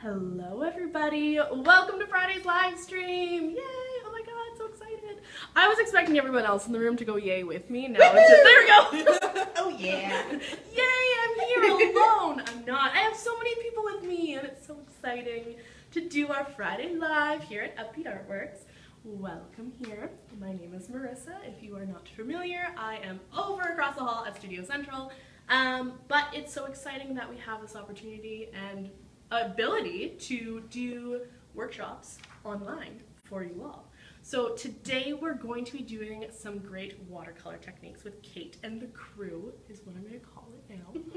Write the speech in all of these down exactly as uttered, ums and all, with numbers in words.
Hello everybody, welcome to Friday's live stream. Yay, oh my god, so excited. I was expecting everyone else in the room to go yay with me. Now it's just, there we go. Oh yeah. Yay, I'm here alone. I'm not. I have so many people with me and it's so exciting to do our Friday live here at Upbeat Artworks. Welcome here. My name is Marissa. If you are not familiar, I am over across the hall at Studio Central. Um, but it's so exciting that we have this opportunity and ability to do workshops online for you all. So today we're going to be doing some great watercolor techniques with Kate and the crew is what I'm going to call it now.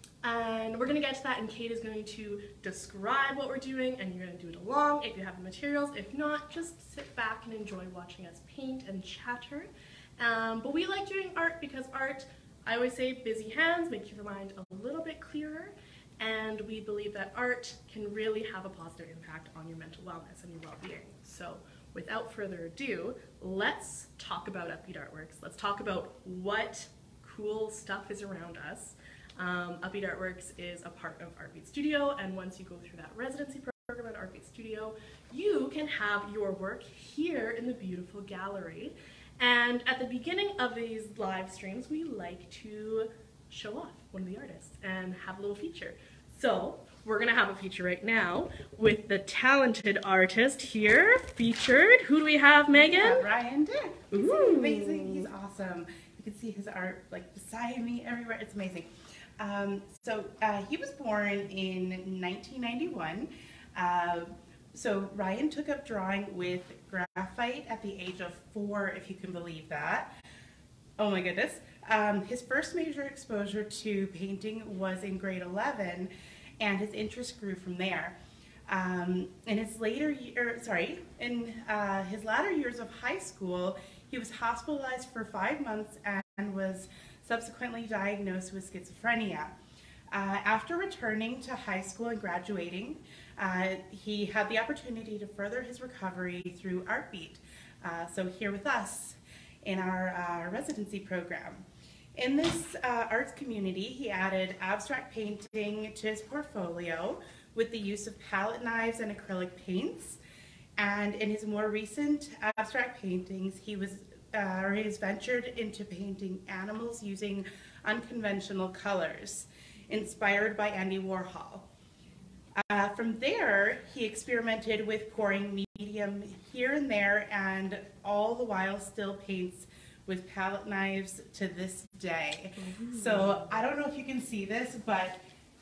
And we're going to get to that, and Kate is going to describe what we're doing and you're going to do it along if you have the materials. If not, just sit back and enjoy watching us paint and chatter. Um, but we like doing art because art, I always say, busy hands make your mind a little bit clearer. And we believe that art can really have a positive impact on your mental wellness and your well-being. So without further ado, let's talk about Upbeat Artworks. Let's talk about what cool stuff is around us. Um, Upbeat Artworks is a part of Artbeat Studio, and once you go through that residency program at Artbeat Studio, you can have your work here in the beautiful gallery. And at the beginning of these live streams, we like to show off one of the artists and have a little feature. So we're gonna have a feature right now with the talented artist here featured. Who do we have, Megan? Yeah, Ryan Dick. He's Ooh. amazing. He's awesome. You can see his art like beside me everywhere. It's amazing. Um, so uh, he was born in nineteen ninety-one. Uh, so Ryan took up drawing with graphite at the age of four, if you can believe that. Oh my goodness. Um, his first major exposure to painting was in grade eleven, and his interest grew from there. Um, in his later year, sorry, in uh, his latter years of high school, he was hospitalized for five months and was subsequently diagnosed with schizophrenia. Uh, after returning to high school and graduating, uh, he had the opportunity to further his recovery through Artbeat. Uh, so here with us in our uh, residency program. In this uh, arts community, he added abstract painting to his portfolio with the use of palette knives and acrylic paints. And in his more recent abstract paintings, he was uh, or he has ventured into painting animals using unconventional colors, inspired by Andy Warhol. Uh, from there, he experimented with pouring medium here and there, and all the while still paints with palette knives to this day. Ooh. So I don't know if you can see this, but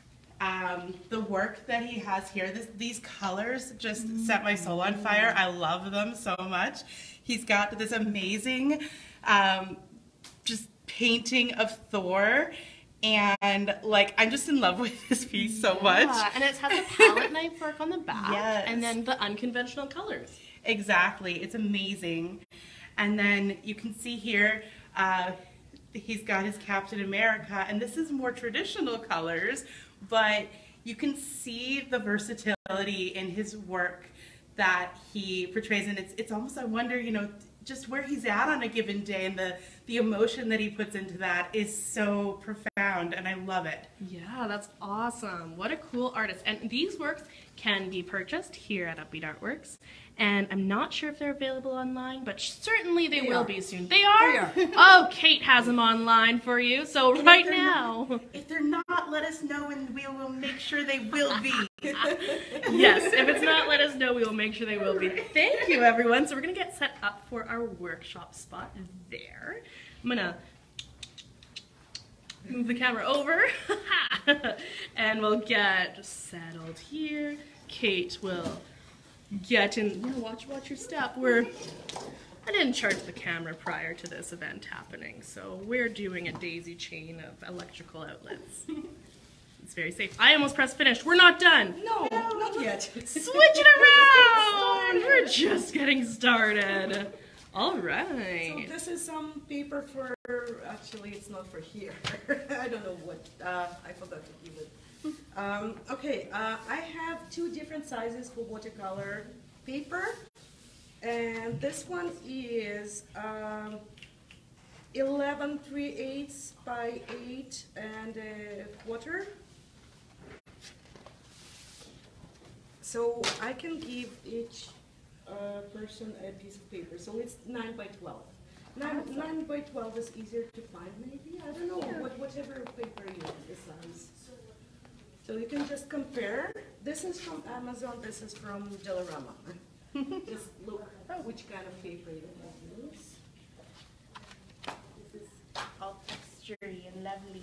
um, the work that he has here, this, these colors just mm. set my soul on fire. I love them so much. He's got this amazing um, just painting of Thor. And like, I'm just in love with this piece so much. Yeah, and it has a palette knife work on the back, yes. And then the unconventional colors. Exactly, it's amazing. And then you can see here, uh, he's got his Captain America, and this is more traditional colors, but you can see the versatility in his work that he portrays, and it's, it's almost, I wonder, you know, just where he's at on a given day, and the, the emotion that he puts into that is so profound, and I love it. Yeah, that's awesome. What a cool artist. And these works can be purchased here at Upbeat Artworks, and I'm not sure if they're available online, but certainly they, they will are. be soon. They are? They are. Oh, Kate has them online for you, so and right now. Not, if they're not, let us know, and we will make sure they will be. Yes, if it's not, let us know. We will make sure they will be. Thank you, everyone. So we're going to get set up for our workshop spot there. I'm going to move the camera over, and we'll get settled here. Kate will get in. Yeah, watch, watch your step. We're, I didn't charge the camera prior to this event happening, so we're doing a daisy chain of electrical outlets. It's very safe. I almost pressed finish. We're not done. No, not yet. Switch it around. We're just getting started. All right. So this is some paper for, actually it's not for here. I don't know what, uh, I forgot to give it. Um, okay, uh, I have two different sizes for watercolor paper. And this one is um, eleven three eighths by eight and a quarter. so I can give each uh, person a piece of paper. So it's nine by twelve. Nine, Awesome. nine by twelve is easier to find, maybe. I don't know. Yeah. What, whatever paper you want, the size. So you can just compare. This is from Amazon. This is from Dollarama. Just look which kind of paper you have used. This is all textury and lovely.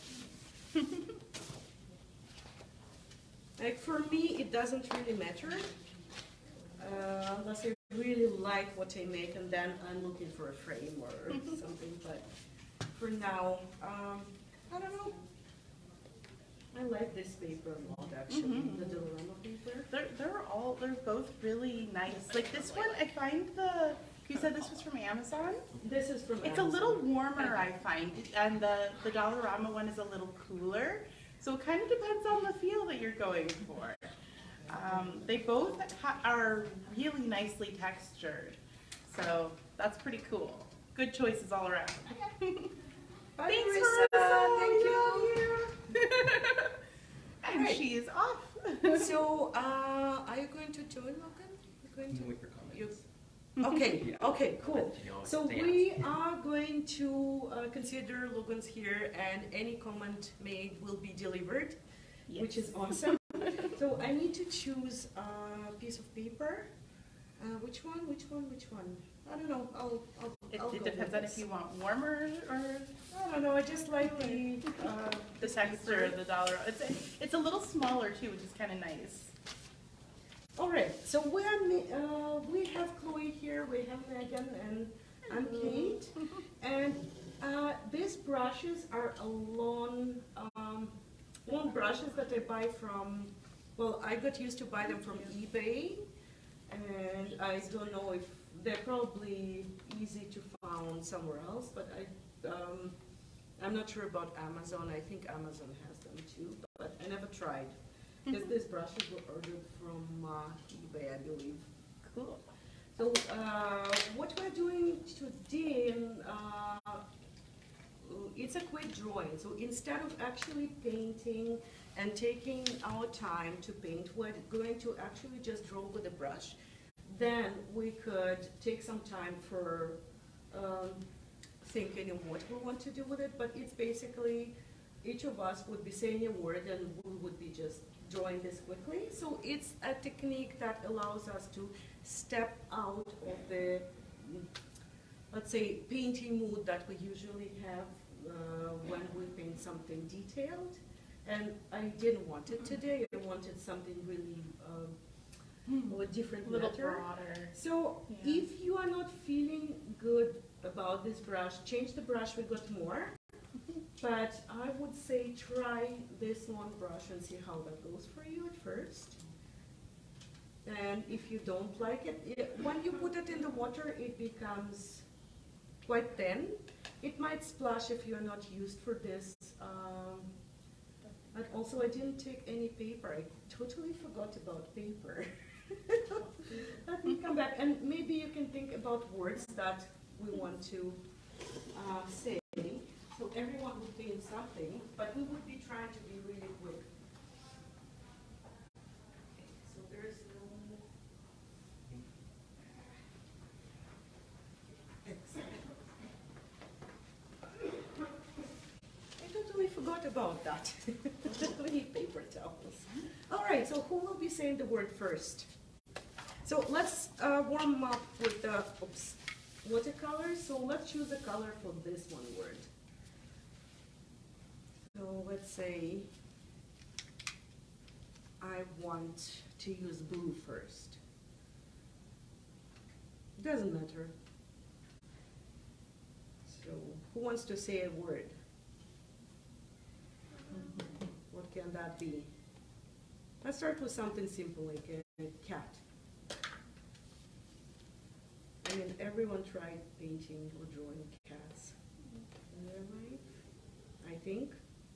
Like for me, it doesn't really matter uh, unless I really like what I make, and then I'm looking for a frame or something. But for now, um, I don't know. I like this paper a lot, actually, Mhm. the Dollarama paper. They're, they're all, they're both really nice. Like this one, I find the, you said this was from Amazon? This is from It's a Amazon. little warmer, I find, and the, the Dollarama one is a little cooler. So it kind of depends on the feel that you're going for. Um, they both ha are really nicely textured. So that's pretty cool. Good choices all around. Bye, Thanks, Marissa. Marissa. Thank you. And Alright. she is off. So, uh, are you going to join, Logan? You're going to? Wait for comments. You- Okay, okay, cool. You know, So dance. we are going to uh, consider Logan's here, and any comment made will be delivered, which is awesome. So I need to choose a piece of paper. Uh, which one, which one, which one? I don't know, I'll, I'll, It, I'll it go depends with on if this. you want warmer or I don't know, I just like the, uh, the texture of the dollar. It's a, it's a little smaller too, which is kind of nice. all right, so we are, mi- uh, we have Chloe here, we have Megan, and I'm Kate. And uh, these brushes are a lawn, um, lawn brushes that I buy from, well, I got used to buy them from eBay, and I don't know if they're probably easy to find somewhere else, but I, um, I'm not sure about Amazon. I think Amazon has them too, but I never tried. Because these brushes were ordered from uh, eBay, I believe. Cool. So uh, what we're doing today, uh, it's a quick drawing. So instead of actually painting and taking our time to paint, we're going to actually just draw with a brush. Then we could take some time for um, thinking of what we want to do with it, but it's basically, each of us would be saying a word and we would be just drawing this quickly. So it's a technique that allows us to step out of the, let's say, painting mood that we usually have uh, when we paint something detailed. And I didn't want it today. I wanted something really um, or a different A little matter. broader. So Yeah. if you are not feeling good about this brush, change the brush, we got more. But I would say try this one brush and see how that goes for you at first. And if you don't like it, it, when you put it in the water, it becomes quite thin. It might splash if you're not used for this. Um, but also I didn't take any paper. I totally forgot about paper. Let me come back, and maybe you can think about words that we want to uh, say. So everyone would be in something, but we would be trying to be really quick. Okay, so there's no... I totally forgot about that. We need paper towels. All right, so who will be saying the word first? So let's uh, warm up with the oops, watercolor. So let's choose a color for this one word. So let's say I want to use blue first. Doesn't matter. So who wants to say a word? What can that be? Let's start with something simple like a, a cat. I mean, everyone tried painting or drawing cats in their life, I think.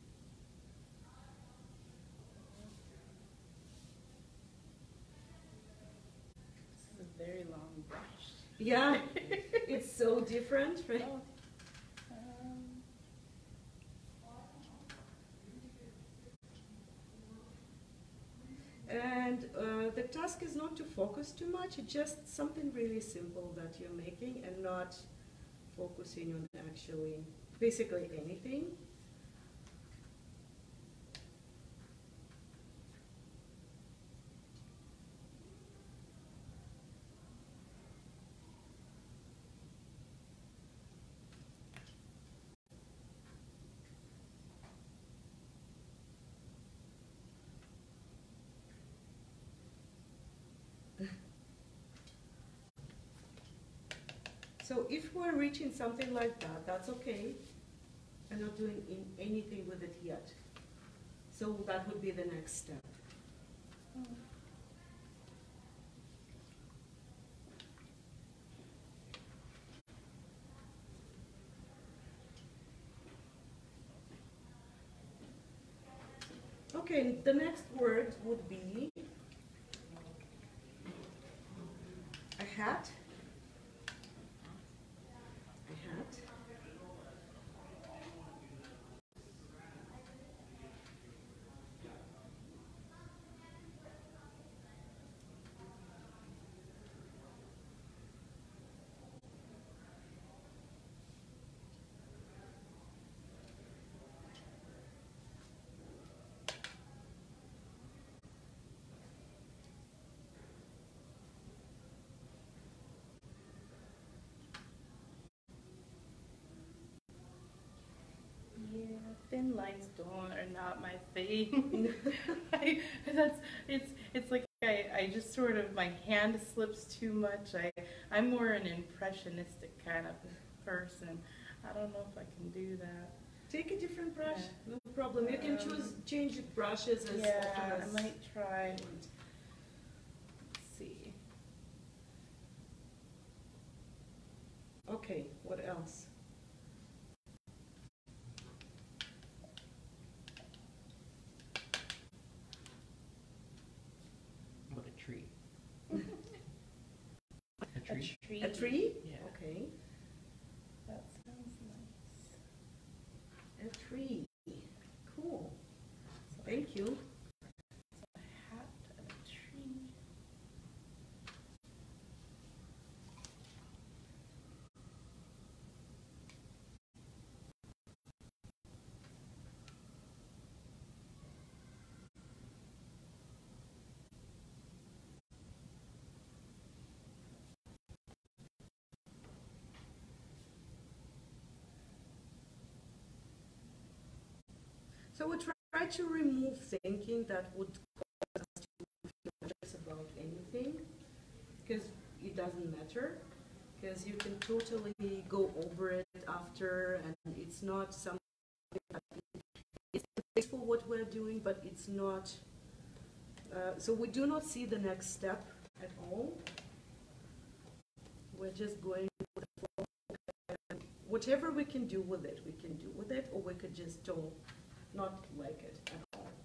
This is a very long brush. Yeah, it's so different, right? Um, And And uh, the task is not to focus too much, it's just something really simple that you're making and not focusing on actually basically anything. So if we're reaching something like that, that's okay. I'm not doing in anything with it yet. So that would be the next step. Okay, the next word would be a hat. A hat. Yeah, thin lines don't are not my thing. I, that's it's it's like I, I just sort of my hand slips too much. I I'm more an impressionistic kind of person. I don't know if I can do that. Take a different brush, Yeah. no problem. You can Um, choose change brushes as Yeah, often I as might try. Let's see. Okay, what else? What a tree. A A tree. tree. A tree? Yeah. Okay. That sounds nice. A tree. Cool. So Thank you. a hat and a tree. So we try to remove thinking that would cause us to feel anxious about anything, because it doesn't matter, because you can totally go over it after, and it's not something that it's for what we're doing, but it's not. Uh, so we do not see the next step at all. We're just going with the flow. And whatever we can do with it, we can do with it, or we could just don't not like it at all.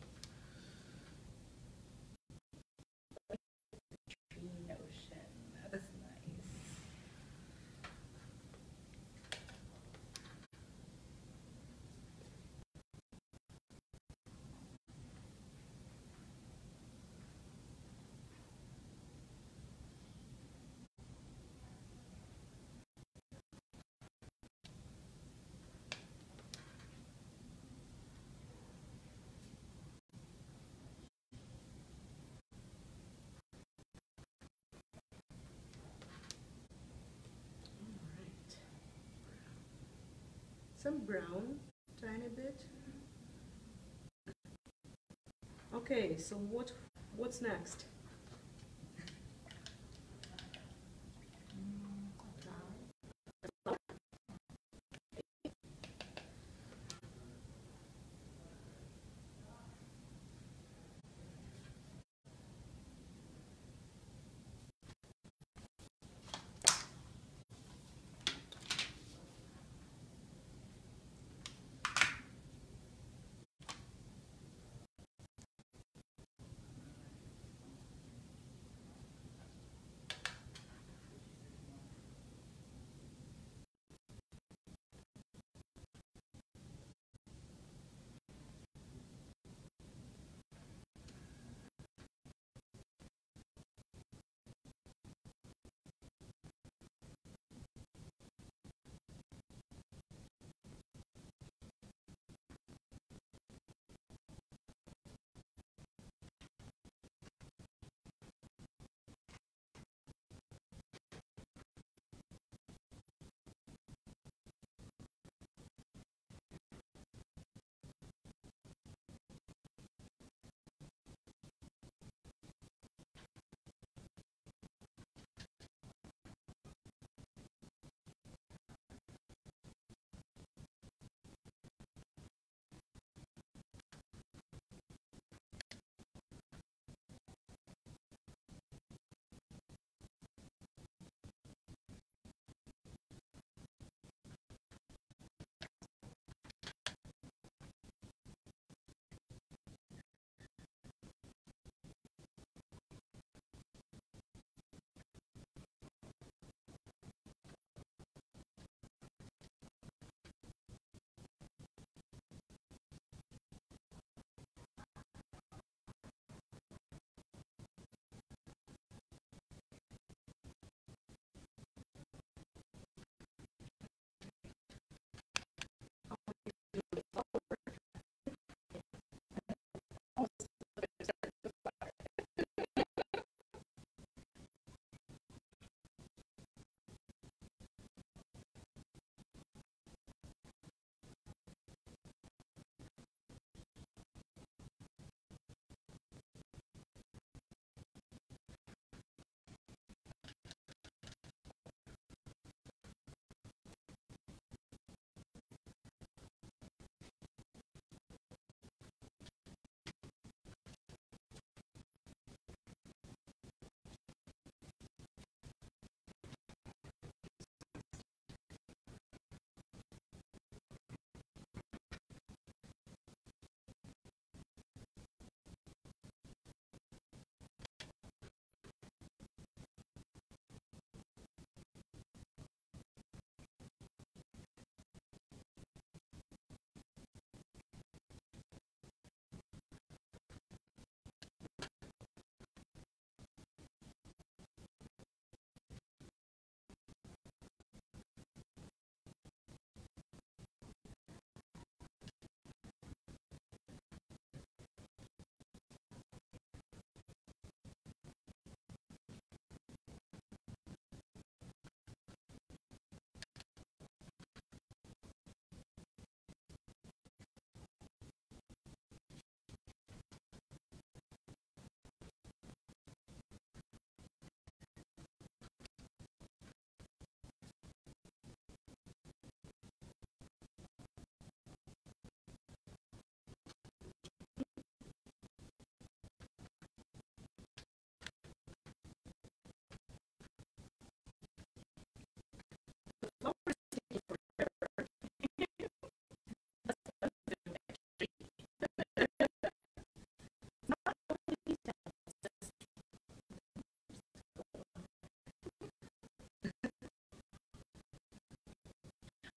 Tree notion. That's nice. Alright. Some brown, tiny bit. Okay, so what what's next?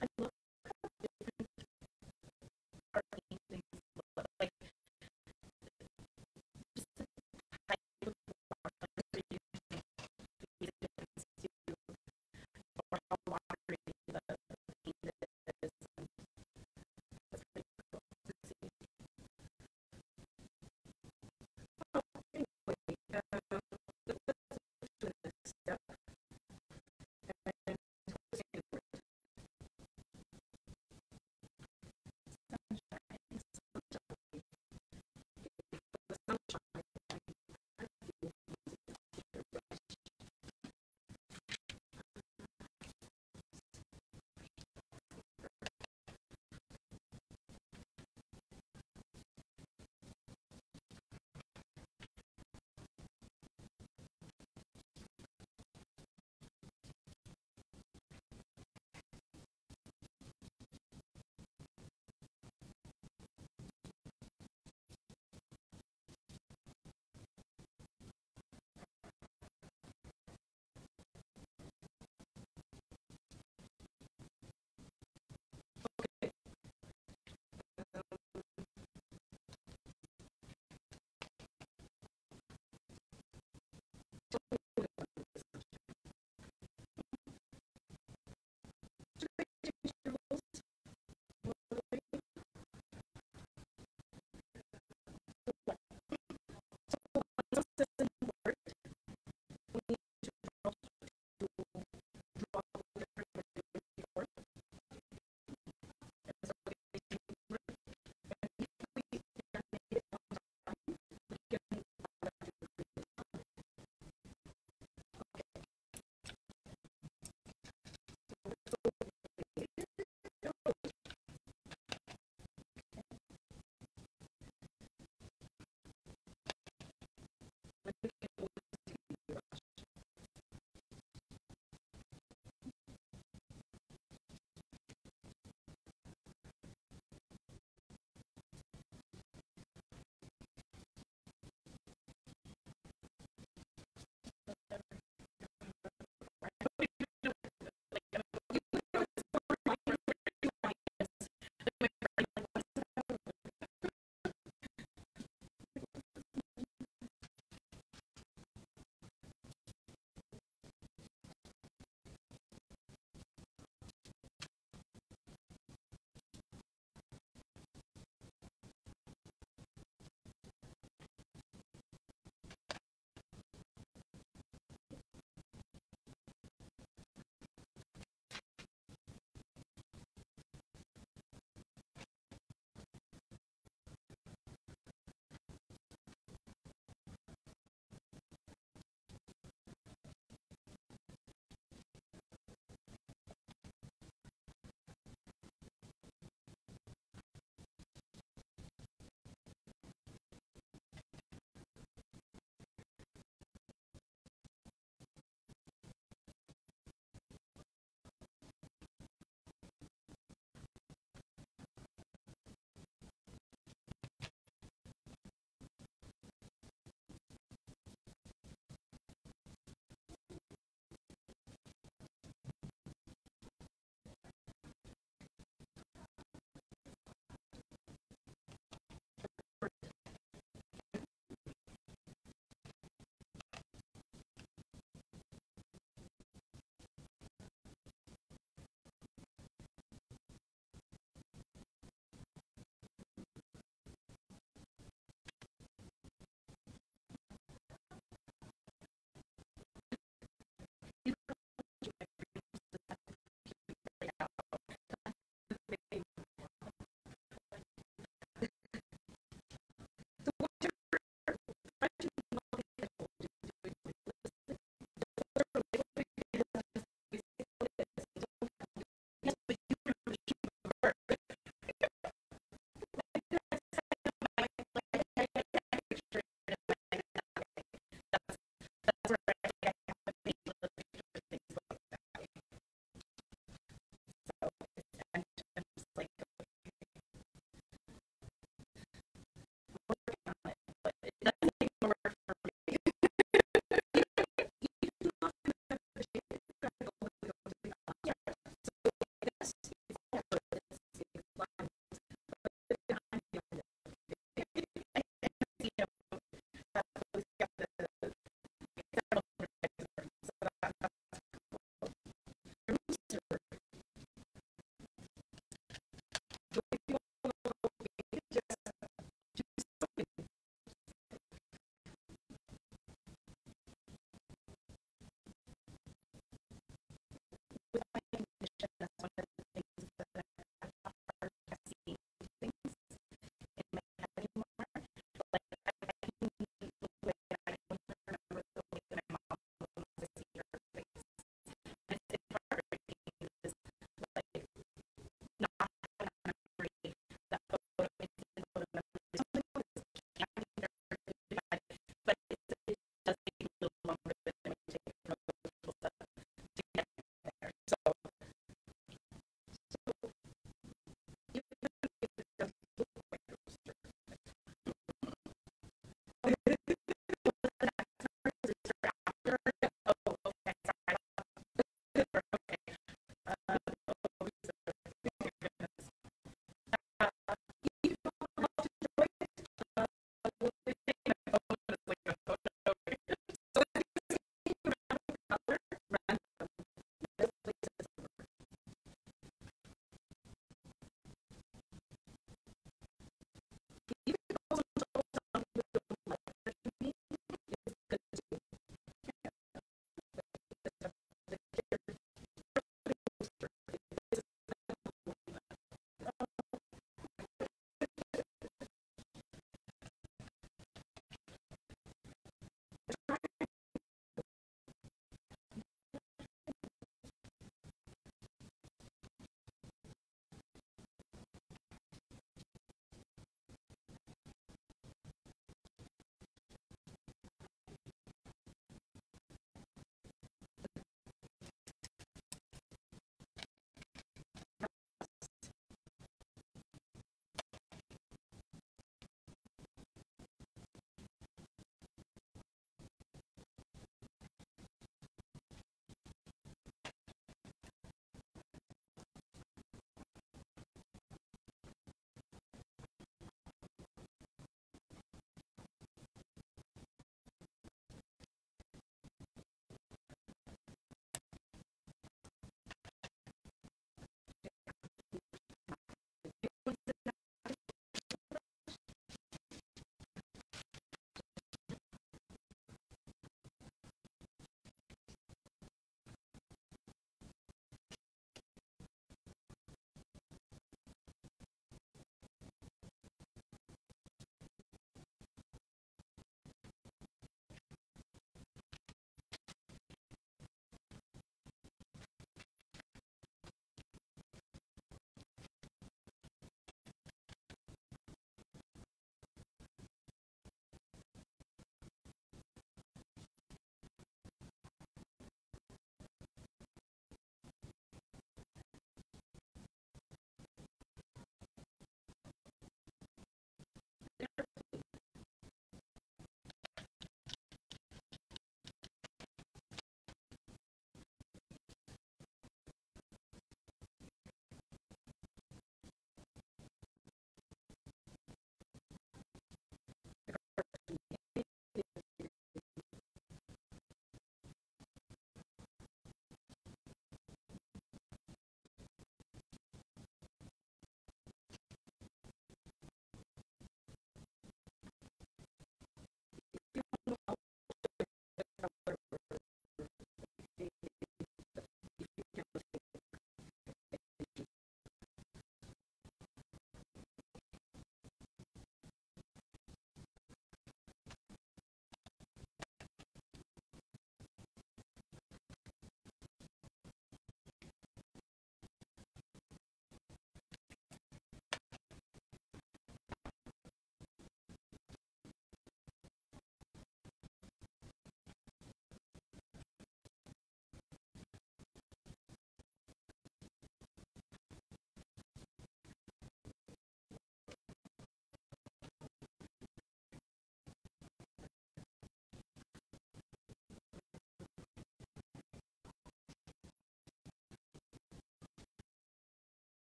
I love how different art paintings look. Like, just the type of watercolor you're using makes a difference too, or how watery the, the paint is. And that's pretty cool to see. Oh, anyway, uh, the the next step. And the sunshine.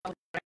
right?